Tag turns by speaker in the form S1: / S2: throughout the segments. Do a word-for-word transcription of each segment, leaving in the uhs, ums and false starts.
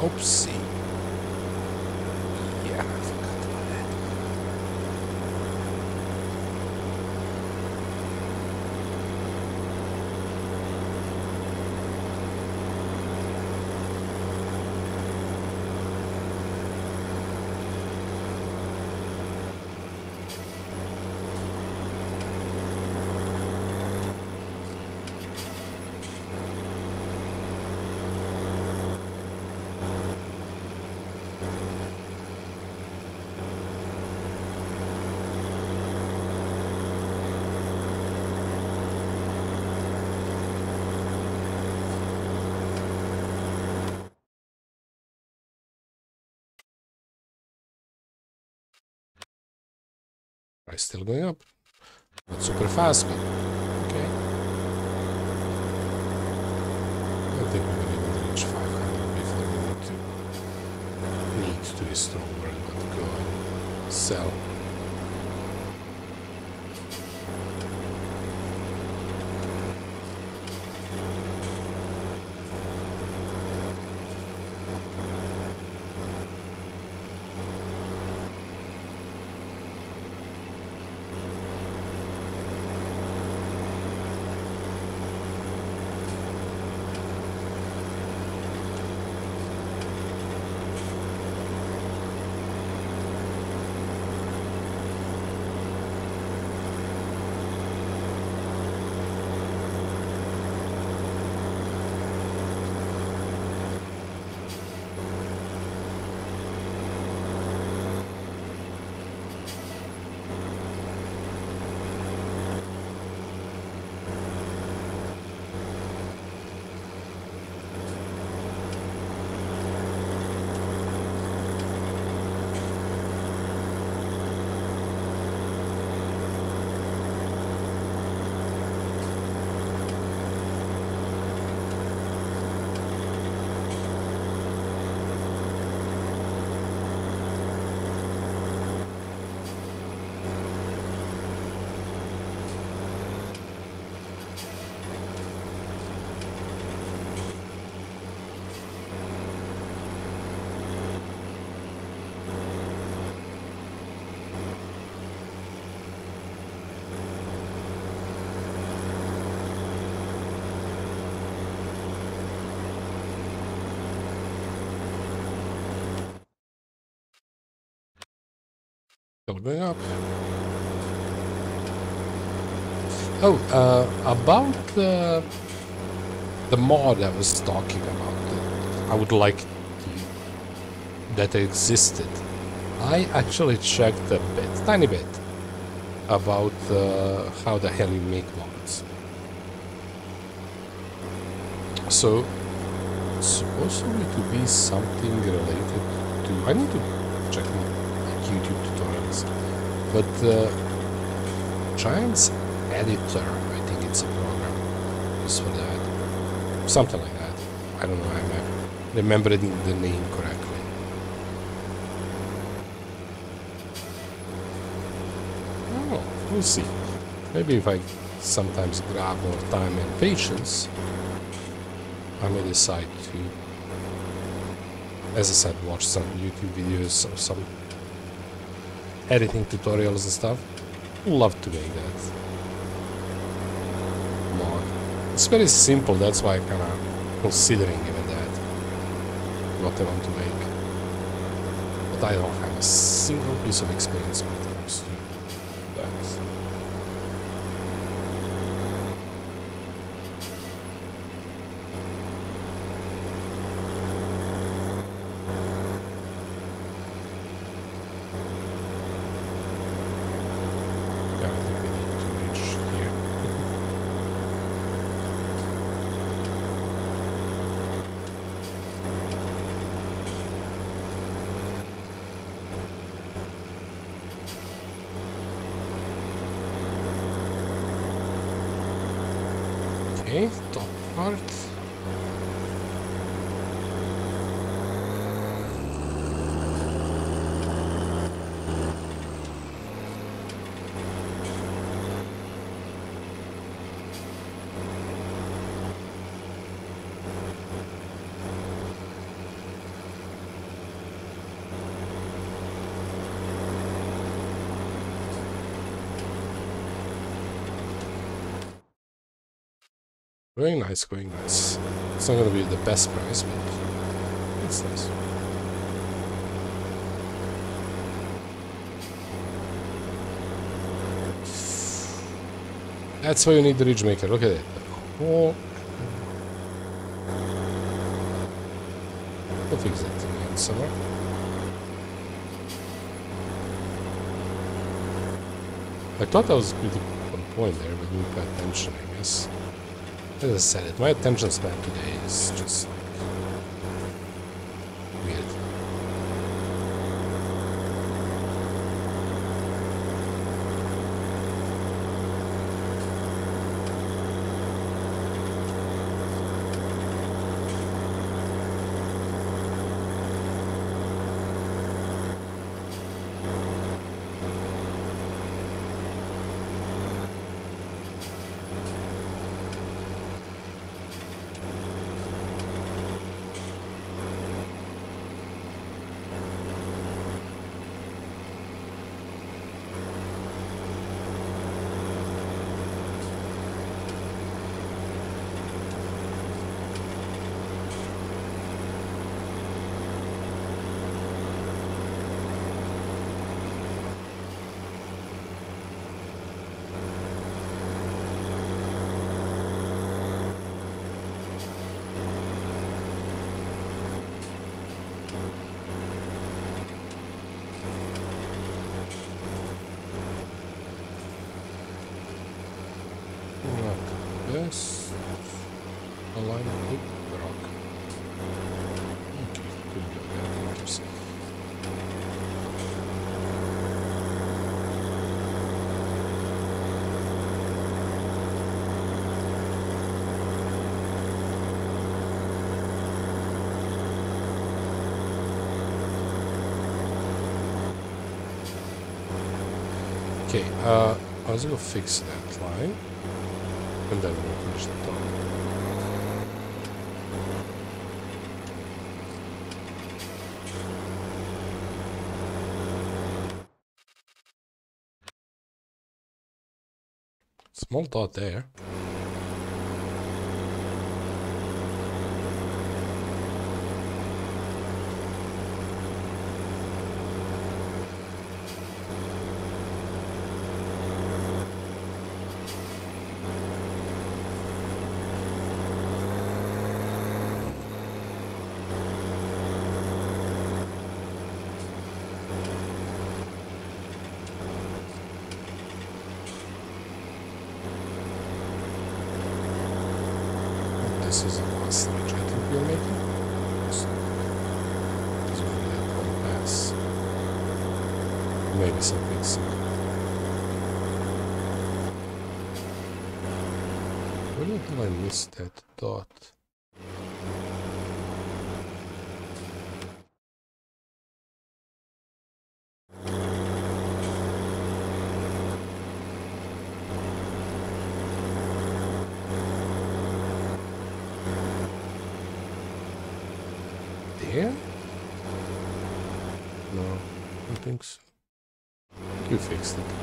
S1: Oopsie. Yeah, I forgot about that. Price still going up. Not super fast, but okay. I think we will even reach five hundred before we need to need to be stronger and not go and sell. Still going up. Oh, uh, about the, the mod I was talking about, I would like to, that existed. I actually checked a bit, tiny bit, about uh, how the hell you make mods. So, it's supposedly to be something related to... I need to check my YouTube tutorials. But uh, Giants Editor, I think it's a program, is for that. Something like that. I don't know, I'm remembering the name correctly. Oh, we'll see. Maybe if I sometimes grab more time and patience, I may decide to, as I said, watch some YouTube videos or some editing tutorials and stuff. Love to make that mod. It's very simple, that's why I'm kind of considering even that, what I want to make. But I don't have a single piece of experience when it comes to that. Okay, top part. Going nice, going nice. It's not gonna be the best price, but it's nice. That's why you need the ridge maker. Look at it. Oh. We'll fix that in summer. I thought I was pretty on point there, but didn't pay attention, I guess. As I said it, my attention span today is just like weird. Yes. Align with the rock. Okay, could go there. Interesting. Okay, uh, I was gonna fix that line. And then we'll finish the top. Small dot there. This is the last stage I think we're making. So, there's only that one pass. Maybe some fixing. Where the hell I missed that dot? There? No, I don't think so. You fixed it.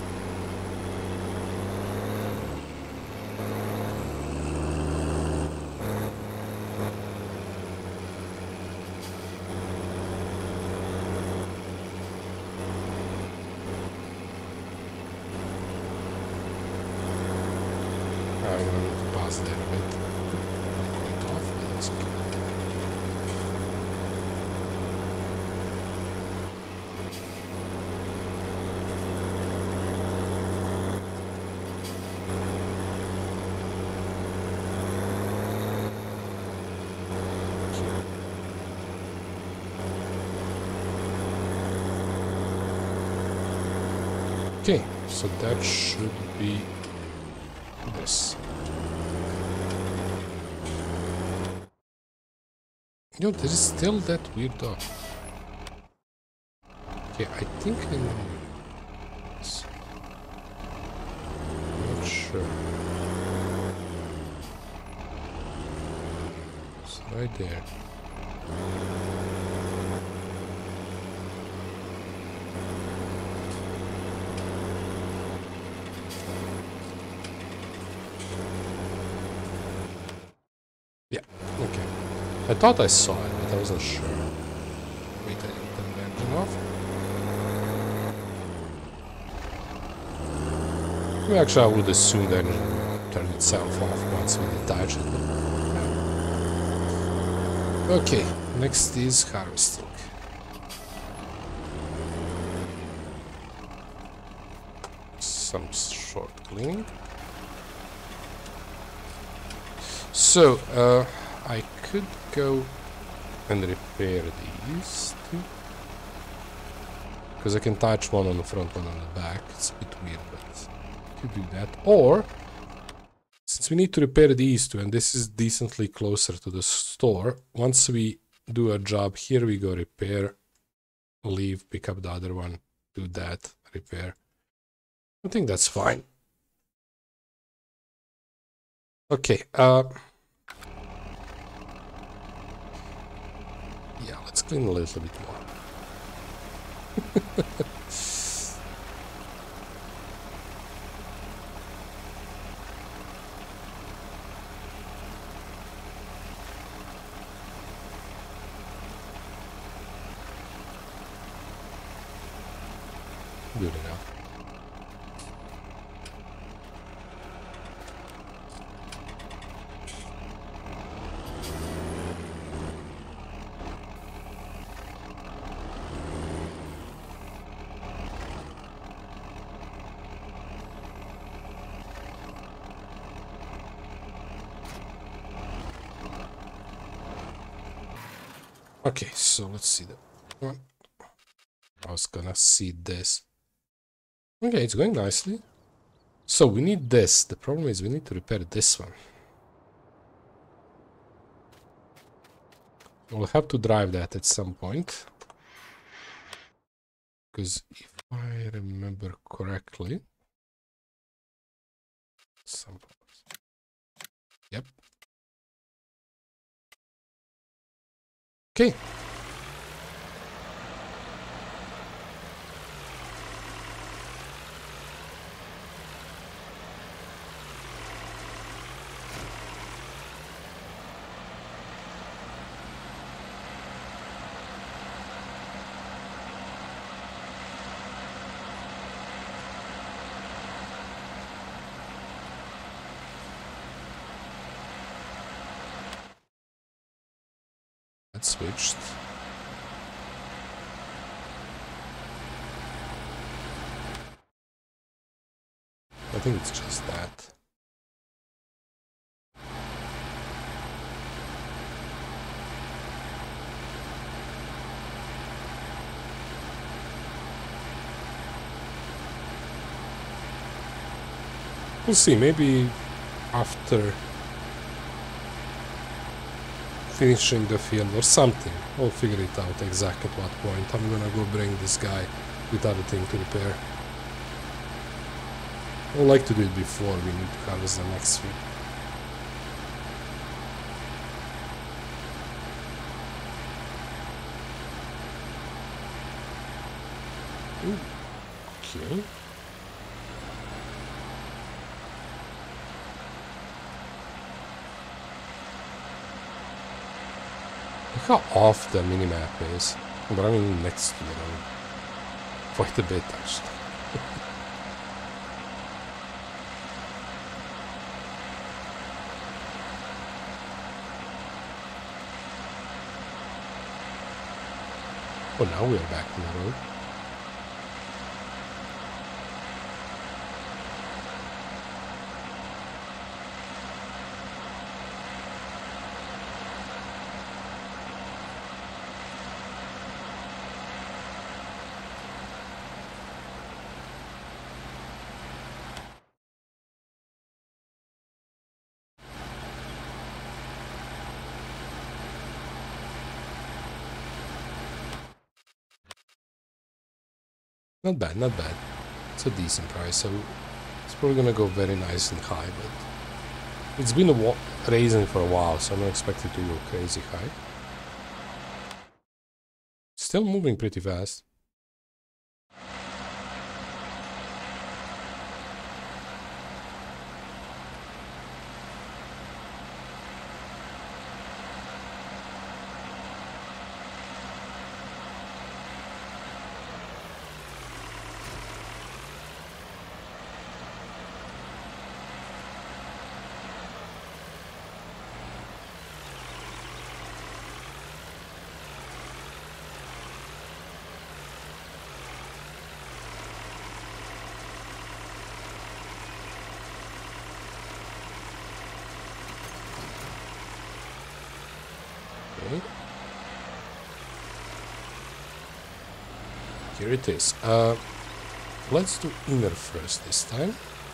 S1: I'm gonna need to pass there a bit. Quite off, but that's okay. Okay, so that should be this. No, there is still that weird dot. Okay, I think I know this. Not sure. It's right there. I thought I saw it, but I wasn't sure. Wait, I didn't turn the engine off. Well, actually, I would assume the engine would turn itself off once we detach it. But yeah. Okay, next is harvesting. Some short cleaning. So, uh, I could go and repair these two. Because I can touch one on the front, one on the back. It's a bit weird, but I could do that. Or, since we need to repair these two, and this is decently closer to the store, once we do a job, here we go repair, leave, pick up the other one, do that, repair. I think that's fine. Okay, uh... yeah, let's clean a little bit more. Good enough. Okay, so let's see that one. I was gonna see this. Okay, it's going nicely. So we need this. The problem is we need to repair this one. We'll have to drive that at some point. Because if I remember correctly... Some... Yep. Okay. That switched. I think it's just that. We'll see, maybe after finishing the field or something. We'll figure it out exactly at what point. I'm gonna go bring this guy with other thing to repair. I would like to do it before we need to harvest the next week. Ooh. Okay. Look how off the minimap is. I'm running next to the road. Quite a bit, actually. Oh, now we are back on the road. Not bad, not bad. It's a decent price, so it's probably gonna go very nice and high, but it's been a raising for a while, so I'm not expecting to go crazy high. Still moving pretty fast. Okay. Here it is. Uh, let's do inner first this time.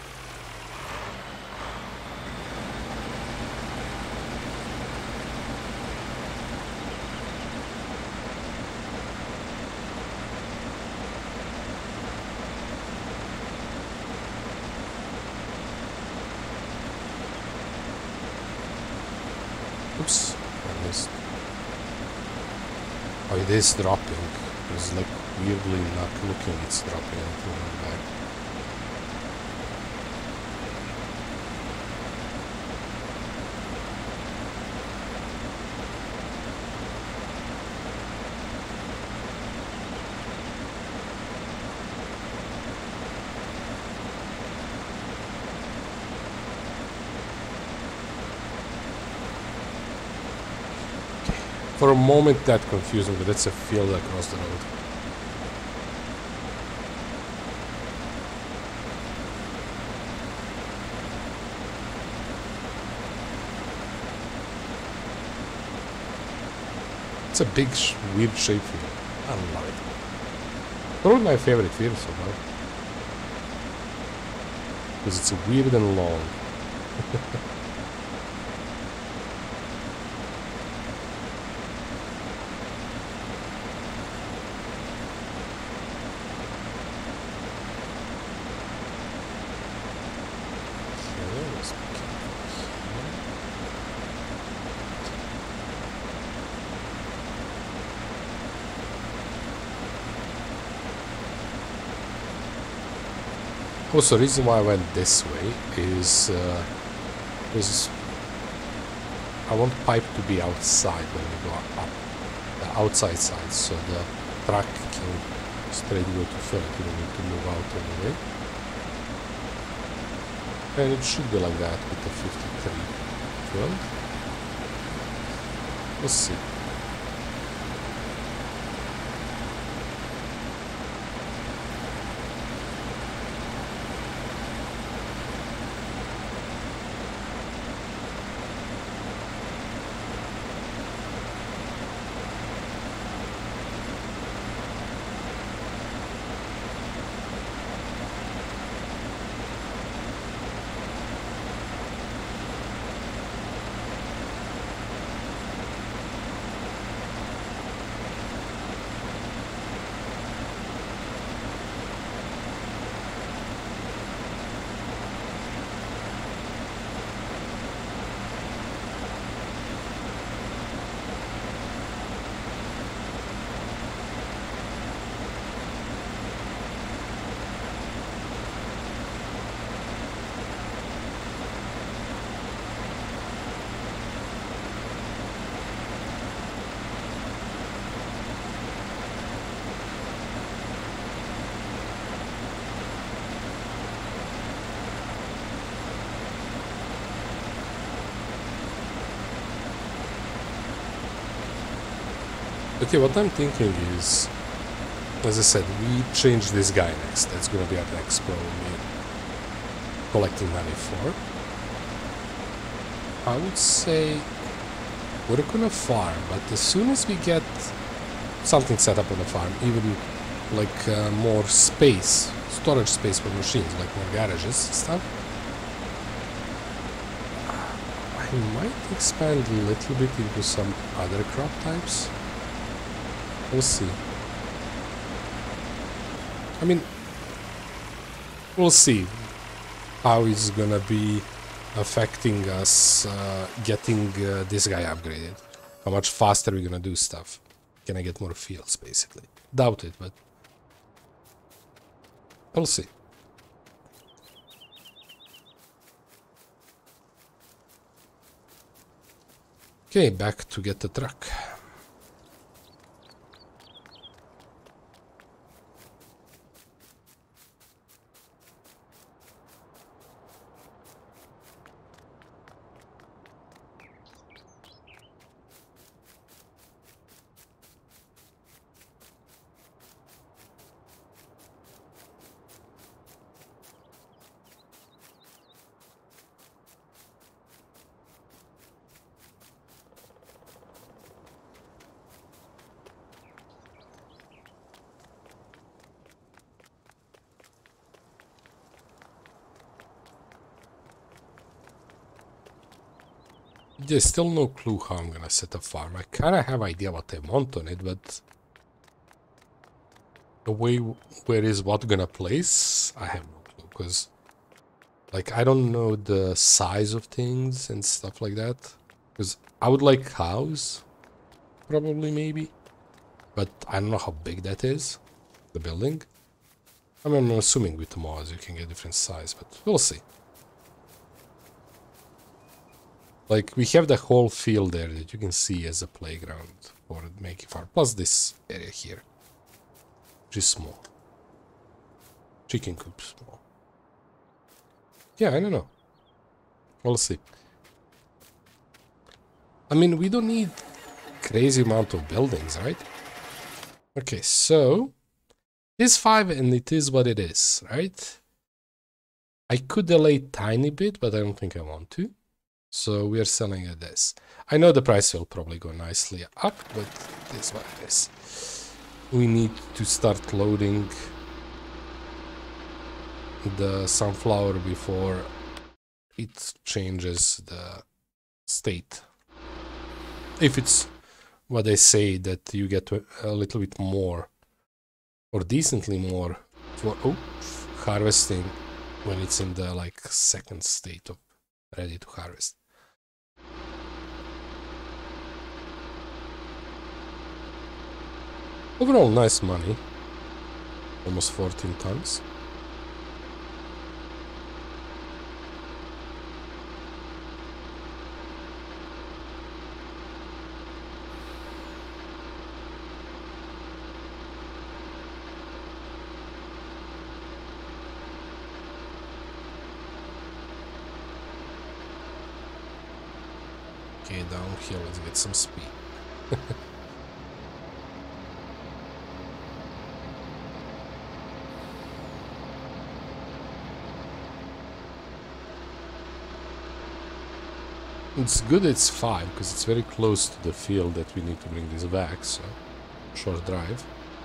S1: Oops, I missed. Oh, it is dropping. It's like weirdly not looking, it's dropping and pulling back. For a moment that confused me, but it's a field across the road. It's a big, sh weird shape field. I love it. Probably my favorite field so far. Because it's weird and long. Also, the reason why I went this way is uh, is I want the pipe to be outside when we go up, the outside side, so the truck can straight go to fill it. We don't need to move out anyway. And it should be like that with the fifty-three twelve. We'll see. Okay, what I'm thinking is, as I said, we change this guy next. That's gonna be our next probably collecting money for. I would say we're gonna farm, but as soon as we get something set up on the farm, even like uh, more space, storage space for machines, like more garages and stuff, I might expand a little bit into some other crop types. We'll see. I mean, we'll see how it's gonna be affecting us uh, getting uh, this guy upgraded. How much faster we're gonna do stuff. Can I get more fields, basically? Doubt it, but we'll see. Okay, back to get the truck. There's still no clue how I'm gonna set a farm. I kinda have idea what I want on it, but the way where is what gonna place, I have no clue, because like I don't know the size of things and stuff like that. Because I would like house, probably maybe, but I don't know how big that is, the building. I mean, I'm assuming with the mods you can get different size, but we'll see. Like, we have the whole field there that you can see as a playground for making farm. Plus this area here, which is small. Chicken coop small. Yeah, I don't know. We'll see. I mean, we don't need crazy amount of buildings, right? Okay, so... It's five and it is what it is, right? I could delay tiny bit, but I don't think I want to. So we are selling at this. I know the price will probably go nicely up, but this is what it is. We need to start loading the sunflower before it changes the state. If it's what they say that you get a little bit more or decently more for oh, harvesting when it's in the like second state of ready to harvest. Overall, nice money. Almost fourteen tons. Okay, down here, let's get some speed. It's good it's five, because it's very close to the field that we need to bring this back, so short drive.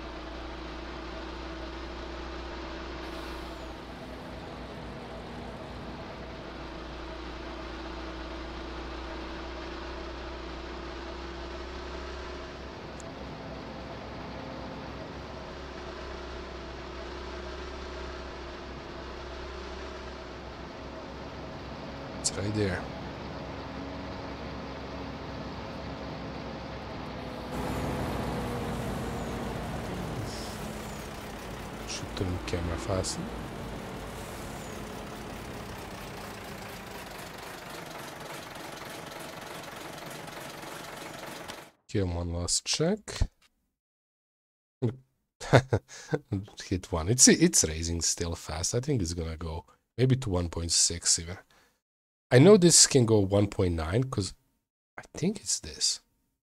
S1: It's right there. Should turn the camera faster. Here, one last check. Hit one. It's it's raising still fast. I think it's gonna go maybe to one point six even. I know this can go one point nine because I think it's this.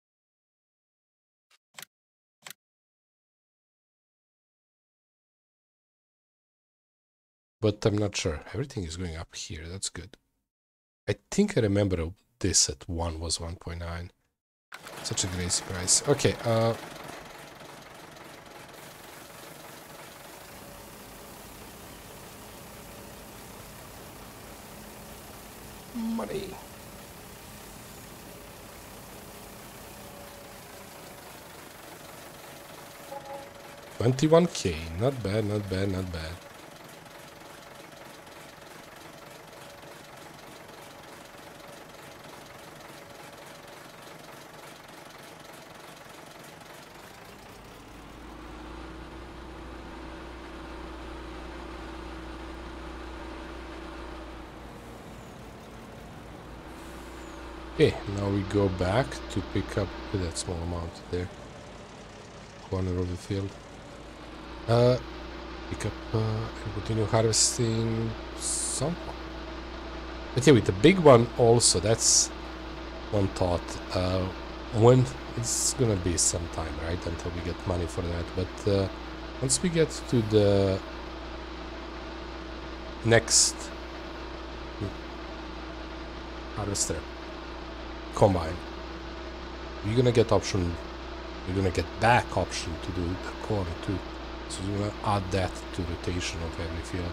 S1: But I'm not sure. Everything is going up here. That's good. I think I remember this at one was one point nine. Such a great surprise. Okay, uh... money. twenty-one K. Not bad, not bad, not bad. Okay, now we go back to pick up that small amount there. Corner of the field. Uh, pick up uh, and continue harvesting some. But yeah, with the big one also, that's one thought. Uh, when it's gonna be some time, right, until we get money for that. But uh, once we get to the next harvester combine, you're gonna get option, you're gonna get back option to do the corn too, so you're gonna add that to rotation of every field.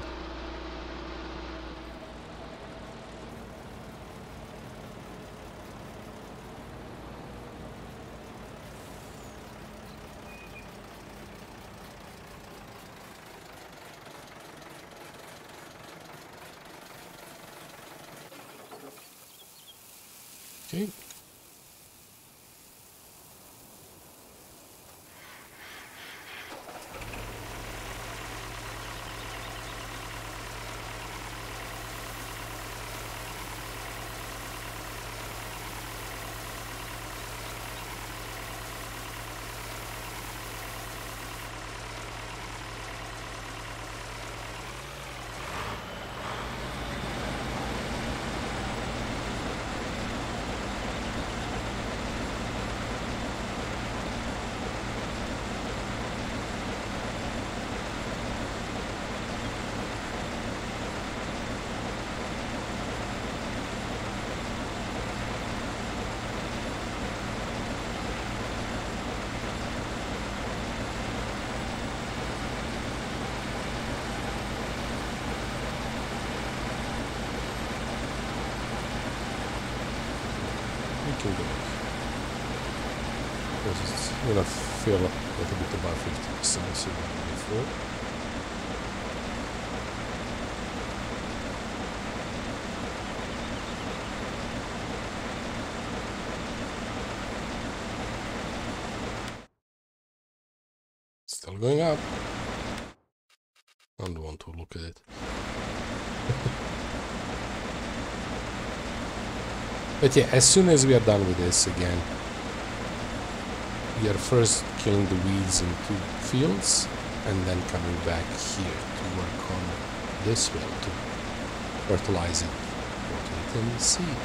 S1: Okay. Because it's gonna fill up a little bit above fifty percent, so before. Still going up. I don't want to look at it. But yeah, as soon as we are done with this again, we are first killing the weeds in two fields and then coming back here to work on this field to fertilize it, water it, and seed.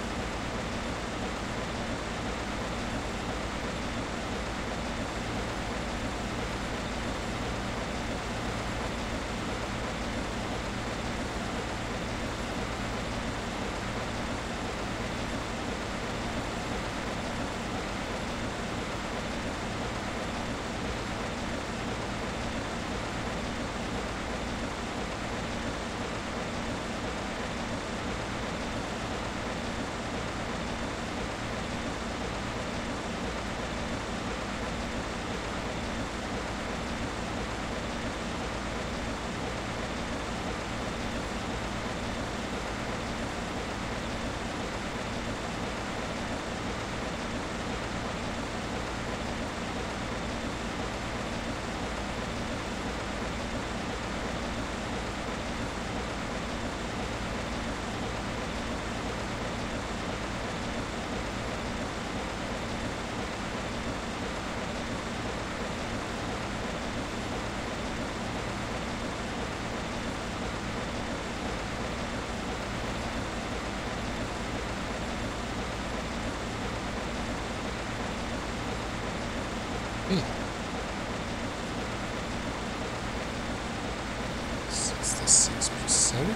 S1: sixty-six percent.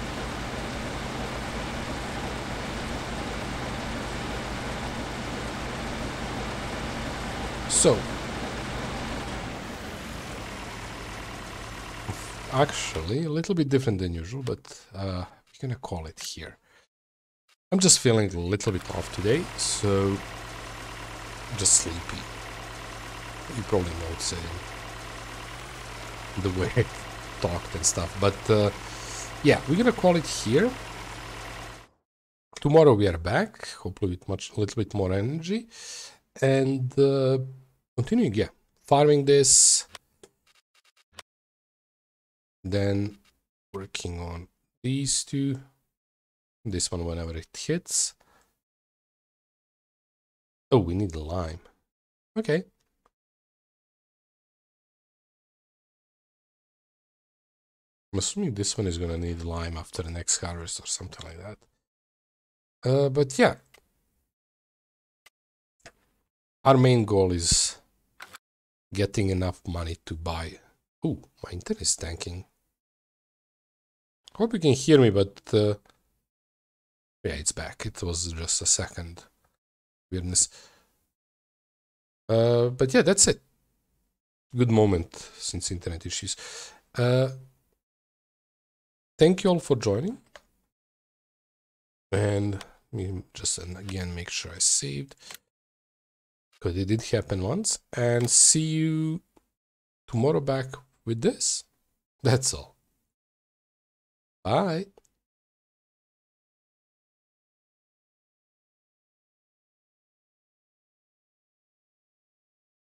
S1: So, actually, a little bit different than usual, but uh, we're gonna call it here. I'm just feeling a little bit off today, so I'm just sleepy. You probably noticed it in the way I talked and stuff, but uh, yeah, we're gonna call it here. Tomorrow we are back, hopefully with much, a little bit more energy, and uh, continuing, yeah, farming this, then working on these two, this one whenever it hits. Oh, we need the lime. Okay. I'm assuming this one is gonna need lime after the next harvest or something like that. Uh, but yeah, our main goal is getting enough money to buy. Ooh, my internet is tanking. Hope you can hear me, but uh, yeah, it's back. It was just a second weirdness. Uh, but yeah, that's it. Good moment since internet issues. Uh, thank you all for joining. And let me just again make sure I saved, because it did happen once. And see you tomorrow back with this. That's all. Bye.